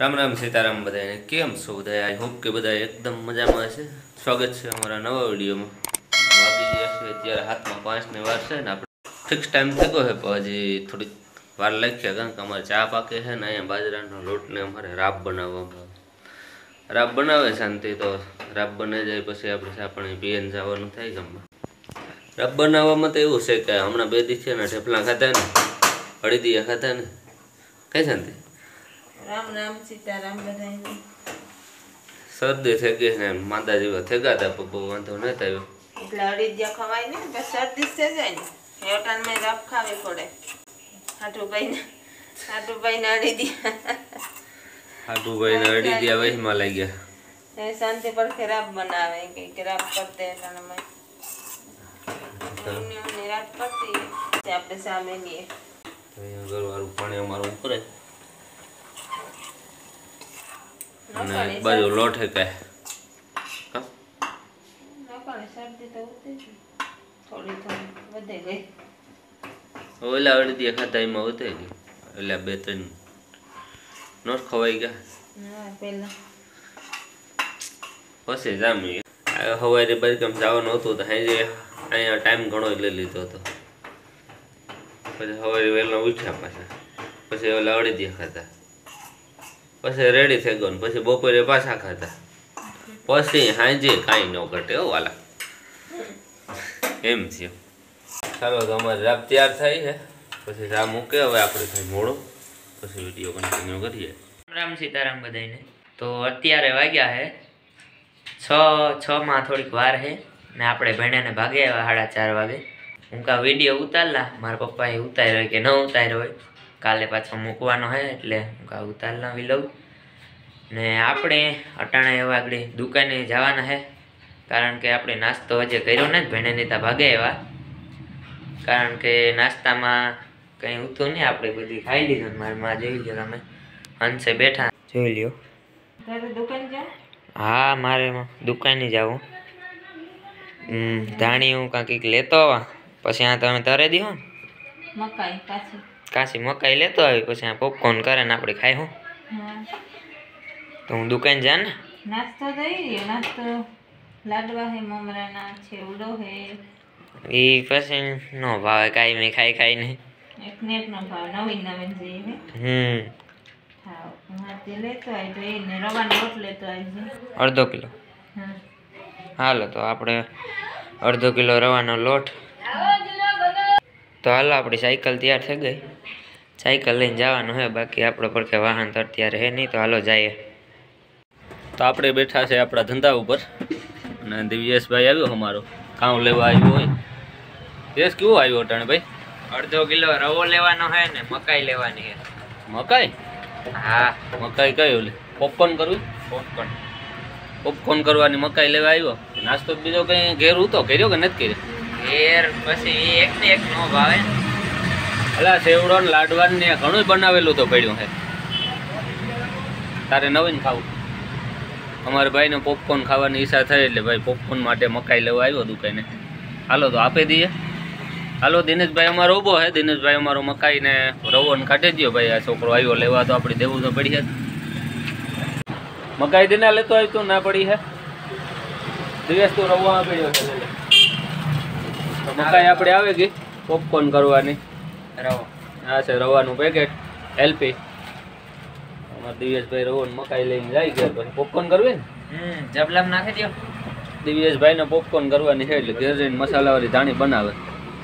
राम राम सीताराम बधाने केम छो बधाए I hope के बधाए एकदम मजा में हशे। स्वागत है हमारा नवा वीडियो में। वागी गया छे अत्यारे हाथ में 5 ने वार छे ने आपणे फिक्स टाइम थई गयो है पण हजी थोड़ी वार लागी है कारण के अमारे चा पाके है ने अहींया बाજરાનો લોટ ने अमारे राब बनाववामां राब बनावे शांति तो राब बनी जाए पछी आपणे चा पाणी पीएने जवानुं थाय गाममां। राब बनाववामां तो एवुं छे के हमणां 2 દી थया ने ढेपला खाधा ने अड़ीदिया खाधा ने कई शांति। राम राम सीताराम बधाई। सर्दी थे गई ने मादा जेवा थे गया था बबो वांधो न थायो એટલે અડીદિયા ખવાય ને બસ શરદી થઈ જાય ને હેટાન મે રાબ ખાવી પડે। હાટુ ભાઈ ને અડીદિયા વહીમાં લઈ ગયા એ શાંતિ પર ખરાબ બનાવે કે રાબ કરતે એટલે મે ને રાબ કરતી તે આપણે સામે લીએ તો એ ગરવારું પાણી અમારું ઉપર અને બાજુ લોટ હે કે હા નકળે શરદી તો ઉતરી થોડી વધે ગઈ ઓલા અડદિયા ખાતા એમાં ઉતરી ગઈ એટલે 2-3 નોટ ખવાઈ ગયા હા પેલા પછી જામી હવારે બરકમ જવાનું હતું તો હાજે અહીંયા ટાઈમ ઘણો લઈ લીધો હતો પછી હવારે વહેલા ઉઠ્યા પછી ઓલા અડદિયા ખાતા પછી રેડી થઈ ગયો પછી બપોરે પાછા ખાતા પછી હાજે કાંઈ ન ઘટે હો વાલા એમ થયું। ચાલો તો અમારે રાબ તૈયાર થઈ છે પછી રા મૂકે હવે આપણે થઈ મોડો પછી વિડીયો કન્ટિન્યુ કરીએ। राम सीताराम बधाईने। तो अत्यारे वाग्या है 6 में थोड़ीक वार है ने आपणे भेणे ने भागे आव्या 4:30 वागे। हूँ का विडियो उतारला मारा पप्पाए उतार्यो के न उतार्यो होय काले पाछो मूकवानो है एटले हूँ का उतारला विलव ने आपणे अटाणे एवा आगळे दुकाने जवाना है कारण के आपणे नास्तो हजे कर्यो ने भेणे ने ता भागे आव्या कारण के नास्ता में कहीं उठू नहीं आपणे बधी खाई लीधुं। मारी मां जोई लो तमे हंसे बैठा जोई ल्यो। તારે દુકાન જા हाँ मारे दुकाने जाऊँ धाणी हूँ कांक लेतो आवा पछी आ तमे तरे दीहो મકાઈ કાચી काशी मकाई लेतो आवी पछी आ पॉपकॉर्न करे ने आपणे खाई हूँ હા तो हूँ दुकान जा ने નાસ્તો દઈ રહ્યો નાસ્તો લાડવા હે મમરાના છેવડો હે ई पछी नो भावे काई में खाई खाई ने એક ને એક નો ભાવ નવીન નવીન જેવી હા હા તે લેતો આવી તો એને રવાનો લોટ લેતો આવી अर्धो किलो હા हालो तो आपणे अर्धो किलो रवानो लोट तो हालो आपणी साइकल तैयार थई गई साइकल लईने जवानुं है बाकी आपणे पर के वाहन तो अत्यारे है नहीं तो हालो जाइए। तो આપણે બેઠા છે આપણા ધંધા ઉપર અને દિવ્યેશભાઈ આવ્યો અમારો કામ લેવા આવ્યો હોય। દેશ કેવો આવ્યો અટાણે ભાઈ? अर्धो किलो रवो लेवानो है ने मकाई लेवानी है। મકાઈ? हाँ મકાઈ કઈ ઓલી પોપકોર્ન કરવી? પોપકોર્ન કરવાની મકાઈ લેવા આવ્યો। નાસ્તો બીજો કઈ ઘેર ઉતો કર્યો કે નથી કર્યો? घेर पछी एक ने एक नो भावे અલા સેવડો ને લાડવાન ને ઘણું બનાવેલું તો પડ્યું છે તારે નવીન ખાવું। અમારે ભાઈને પોપકોર્ન ખાવાની ઈચ્છા થઈ એટલે ભાઈ પોપકોર્ન માટે મકાઈ લેવા આવ્યો દુકાને। હાલો તો આપી દઈએ। હાલો દિનેશભાઈ અમારો ઊભો છે। દિનેશભાઈ અમારો મકાઈ ને રવો ને કાઢી દો ભાઈ। આ છોકરો આવ્યો લેવા તો આપણે દેવું તો પડી છે। મકાઈ દિના લેતો આવી તો ના પડી છે દિવેશ તો રવામાં પડ્યો છે તો મકાઈ આપણે આવી ગઈ પોપકોર્ન કરવાની। रवो આ છે રવાનું પેકેટ એલપી અમાર દિવ્યેશભાઈ રવો ને મકાઈ લઈને જાય ઘેર પછી પોપકોર્ન કરવી ને जबलम नाखी दियो દિવ્યેશભાઈ ને પોપકોર્ન કરવાની છે એટલે ઘેર જઈને મસાલાવાળી ધાણી બનાવે।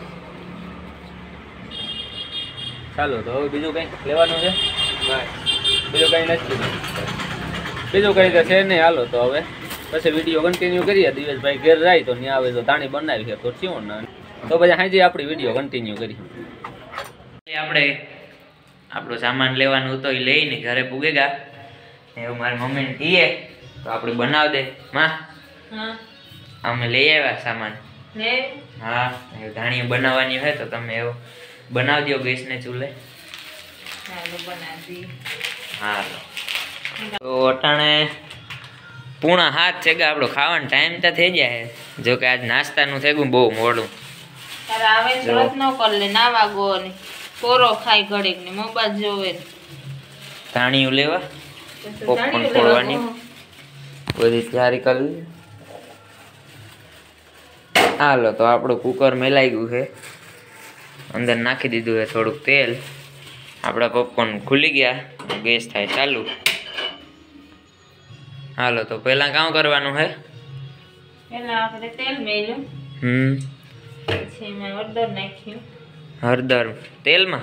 ચાલો તો હવે બીજું કંઈ લેવાનું છે? બીજું કંઈ નથી બીજું કંઈ તો છે નહીં। હાલો તો હવે પછી વિડીયો કન્ટિન્યુ કરીએ। દિવ્યેશભાઈ ઘેર જાય તો ત્યાં આવે તો ધાણી બનાવી છે તો થયું ને તો પછી હાજી આપણી વિડીયો કન્ટિન્યુ કરીએ। આપણે આપણો સામાન લેવાનું હતો એ લઈને ઘરે પૂગેગા એવું મારી મમ્મીને કહીએ તો આપણે બનાવ દે માં। હા અમે લઈ આવ્યા સામાન। લે હા એ ધાણી બનાવવાની હોય તો તમે એવું બનાવી દો ગેસને ચૂલે। ચાલો બનાવી હા તો અટાણે 6:30 છે કે આપણો ખાવાનો ટાઈમ તો થઈ જાય જો કે આજ નાસ્તાનું થઈ ગયું બહુ મોડું। તારે આવે વ્રત ન કર લે ના વાગો ને કોરો ખાઈ ઘડીક ને મોબાઈલ જોવે ધાણીયું લેવા તો પોપકોર્ન ફોડવાની બધી તૈયારી કરવી. હાલો તો આપણું કુકર મેલાઈ ગયું છે, અંદર નાખી દીધું છે થોડુંક તેલ. આપણા પોપકોર્ન ખુલી ગયા, ગેસ થાય ચાલુ. હાલો તો પહેલાં કામ કરવાનું છે, પહેલા આપણે તેલ મેલ્યું, પછી એમાં હળદર નાખ્યું. હળદર તેલમાં?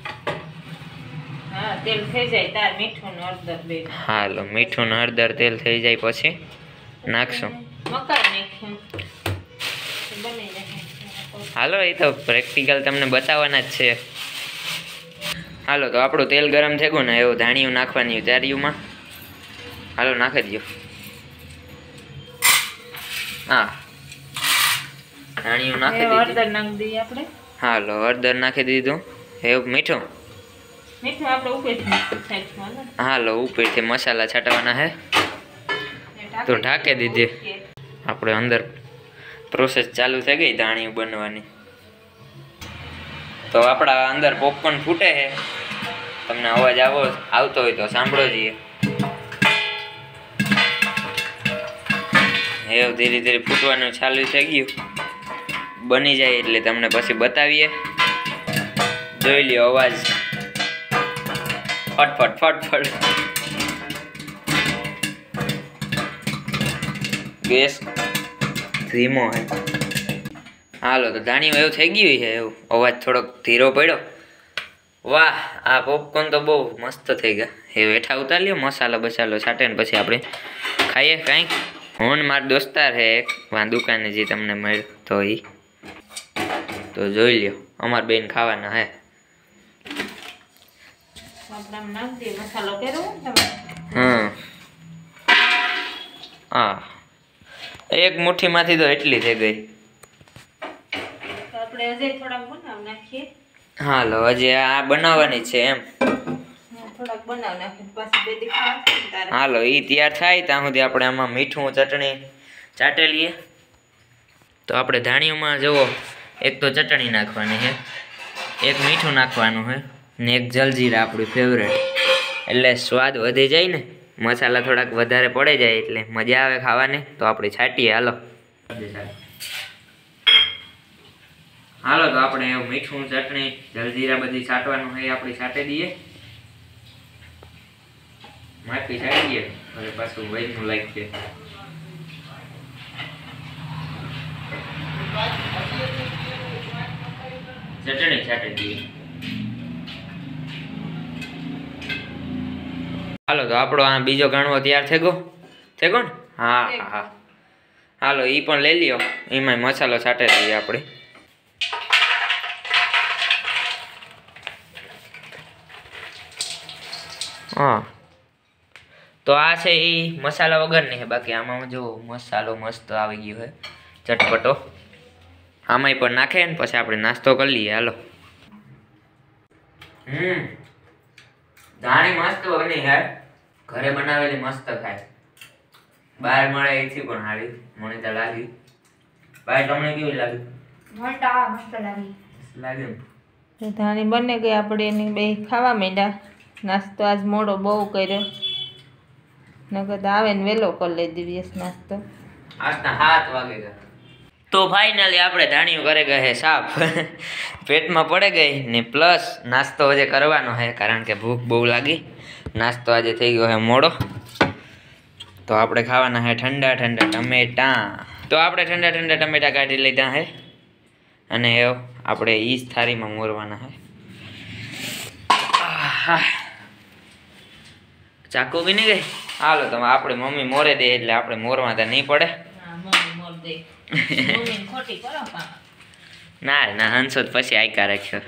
હા, તેલ થઈ જાય તાર મીઠું ને હળદર બે. હાલો મીઠું ને હળદર તેલ થઈ જાય પછી નાખશું. મકાઈ નાખ્યું, બની જાય. હાલો એ તો પ્રેક્ટિકલ તમને બતાવવાના જ છે. હાલો તો આપણું તેલ ગરમ થઈ ગયું ને એવું ધાણિયું નાખવાની ચારીયુંમાં. હાલો નાખી દો. હા ધાણિયું નાખી દીધું. હળદર નાખી દઈએ આપણે. હાલો હળદર નાખી દીધું. એવું મીઠું આપણે ઉપરથી નાખીશું. હાલો ઉપરથી મસાલા છાંટવાના છે તો ઢાંકી દીધી. આપણે અંદર પ્રોસેસ ચાલુ થઈ ગઈ ધાણિયું બનવાની. તો આપણા અંદર પોપકોર્ન ફૂટે છે, તમને અવાજ આવતો હોય તો સાંભળો જઈએ. એવું ધીરે ધીરે ફૂટવાનું ચાલુ થઈ ગયું. બની જાય એટલે તમને પછી બતાવીએ. જોઈ લ્યો અવાજ ફટફટ ફટફટ. ગેસ ધીમો હે. હાલો તો ધાણિયું એવું થઈ ગયું છે, એવું અવાજ થોડોક ધીરો પડ્યો. વાહ, આ પોપકોર્ન તો બહુ મસ્ત થઈ ગયા. એ હેઠા ઉતાર લ્યો, મસાલો બસાલો છાંટે ને પછી આપણે ખાઈએ કાંઈક. હું મારા દોસ્તાર હે એક દુકાને જે તમને મળ્યો તો એ તો જોઈ લ્યો અમારા બેન ખાવાના હે. હા એક મુઠ્ઠીમાંથી તો એટલી થઈ ગઈ. હાલો હજી આ બનાવવાની છે એમ. હાલો એ તૈયાર થાય ત્યાં સુધી આપણે આમાં મીઠું ચટણી ચાટે લઈએ. તો આપણે ધાણીઓમાં જુઓ એક તો ચટણી નાખવાની છે, એક મીઠું નાખવાનું છે ને એક જલજીરા આપણું ફેવરેટ. એટલે સ્વાદ વધી જાય ને, મસાલા થોડાક વધારે પડે જાય એટલે મજા આવે ખાવાની. તો આપણે છાંટીએ. હાલો તો આપણે મીઠું ચટણી જલજીરા બધી છાંટવાનું હોય આપણે છાંટી દઈએ. માટી છાંટી દઈએ હવે પાછું વૈદનું લાગશે. ચટણી છાંટી દઈએ. હાલો તો આપણો આ બીજો ગાણવો તૈયાર થઈ ગયો ને? હા હા હાલો એ પણ લઈ લ્યો. એમાં મસાલો છાંટી દઈએ આપણે. હા તો આ છે એ મસાલા વગરની છે. બાકી આમાં જો મસાલો મસ્ત આવી ગયો છે ચટપટો. આમાંય પણ નાખે ને પછી આપણે નાસ્તો કરી લઈએ. હાલો ધાણી મસ્ત બની છે, ઘરે બનાવેલી મસ્ત થાય. બહાર મળે એથી પણ સારી મને તો લાગી. ભાઈ તમને કેવી લાગી? મસ્ત લાગે ને ધાણી બને ગઈ. આપણે એની બે ખાવા માંડ્યા. નાસ્તો આજ મોડો બહુ કર્યો, નકર તો આવે ને વહેલો કરી લઈ દિવસ નાસ્તો. આજના 7 વાગે ગયા. તો ફાઇનલી આપણે ધાણીઓ કરે ગયા છે સાફ. પેટમાં પડે ગઈ ને પ્લસ નાસ્તો હજે કરવાનો છે કારણ કે ભૂખ બહુ લાગી. નાસ્તો આજે થઈ ગયો છે મોડો. તો આપણે ખાવાના છે ઠંડા ઠંડા ટમેટા. તો આપણે ઠંડા ઠંડા ટમેટા કાઢી લીધા છે અને આપણે ઈ જ થાળીમાં મોરવાના છે. ચાકુ બી નહીં ગઈ. હાલો તમે આપણી મમ્મી મોરે દે એટલે આપણે મોરવા તો નહીં પડે. ના ના હંસો પછી આયકા રાખ્યો.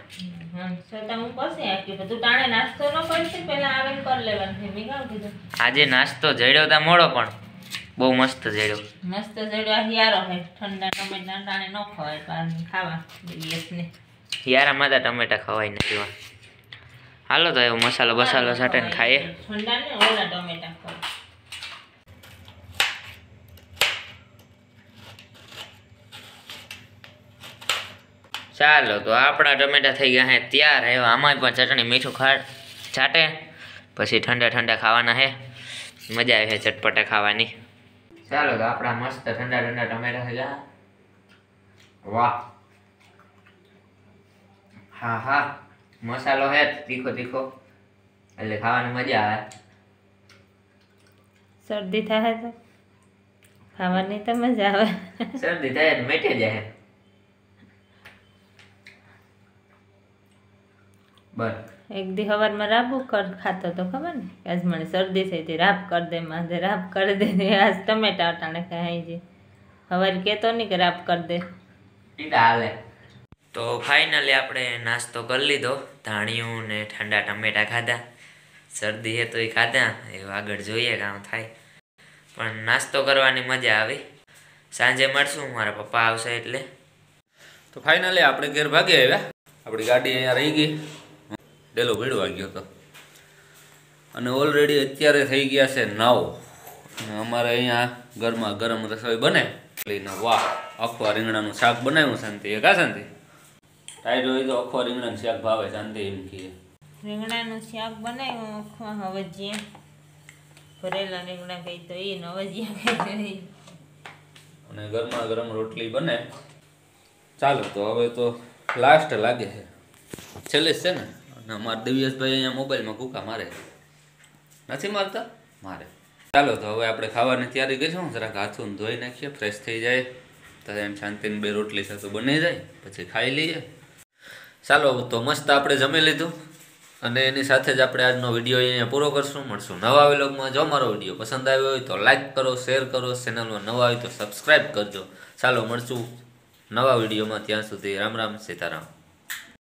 આજે નાસ્તો જડ્યો તા મોડો પણ બહુ મસ્ત જડ્યો. મસ્ત જડ્યો યારો હે. ઠંડા ટમેટા ટાણે ન ખવાય બહાર ખાવા દિવસને. યારામાં તો ટમેટા ખવાય નથી. હાલો તો એવો મસાલો બસાલો છાંટે ને ખાઈએ. ઠંડા ને ઓલા ટમેટા ખવાય. ચાલો તો આપણા ટમેટા થઈ ગયા હે તૈયાર. આમાં પણ ચટણી મીઠું છાંટે પછી ઠંડા ઠંડા ખાવાના હે. મજા આવે છે ચટપટા ખાવાની. ચાલો તો આપણા મસ્ત ઠંડા ઠંડા ટમેટા થઈ ગયા. વાહ, હા હા, મસાલો હે તીખો તીખો એટલે ખાવાની મજા આવે. શરદી થાય તો ખાવાની તો મજા આવે. શરદી થાય ને મેટે જાય. બસ એક દી સવારમાં રાબુ ખાતો તો ખબર ને કે આજ મને શરદી થઈ હતી, રાબ કરી દે માથે, રાબ કરી દે. આજ ટમેટા અટાણે ખાઈ છે. સવારે કહેતો નહીં કે રાબ કરી દે. ઈંડા હાલે. તો ફાઇનલી આપણે નાસ્તો કરી લીધો. ધાણિયું ને ઠંડા ટમેટા ખાધા. શરદી હે તો એ ખાધા, એ આગળ જોઈએ કામ થાય. પણ નાસ્તો કરવાની મજા આવી. સાંજે મળશું, મારા પપ્પા આવશે એટલે. તો ફાઇનલી આપણે ઘેર ભાગી આવ્યા. આપણી ગાડી અહીંયા રહી ગઈ, ડેલો ભીડવા ગયો હતો. અને ઓલરેડી અત્યારે થઈ ગયા છે 9. અમારે અહીંયા ગરમા ગરમ રસોઈ બને. વાહ, અખવા રીંગણાનું શાક બનાવ્યું શાંતિ. એ કા શાંતિ ટાઈટ હોય તો અખવા રીંગણાનું શાક ભાવે શાંતિ એમ કહીએ. રીંગણાનું શાક બનાવ્યું હવજીયા, ભરેલા રીંગણા કઈ તો એ હવજીયા કઈ. અને ગરમા ગરમ રોટલી બને. ચાલો તો હવે તો લાસ્ટ લાગે છે, છેલ્લે છે ને. અને અમારા દિવ્યેશભાઈ અહીંયા મોબાઈલમાં કૂકા મારે નથી મારતા, મારે. ચાલો તો હવે આપણે ખાવાની તૈયારી કરીશું. જરાક હાથું ધોઈ નાખીએ, ફ્રેશ થઈ જાય તો એમ શાંતિની 2 રોટલી સાથે બની જાય, પછી ખાઈ લઈએ. ચાલો તો મસ્ત આપણે જમી લીધું. અને એની સાથે જ આપણે આજનો વિડીયો અહીંયા પૂરો કરશું. મળશું નવા વ્લોગમાં. જો મારો વિડીયો પસંદ આવ્યો હોય તો લાઈક કરો, શેર કરો. ચેનલમાં નવા હોય તો સબસ્ક્રાઈબ કરજો. ચાલો મળશું નવા વિડીયોમાં. ત્યાં સુધી રામ રામ, સીતારામ.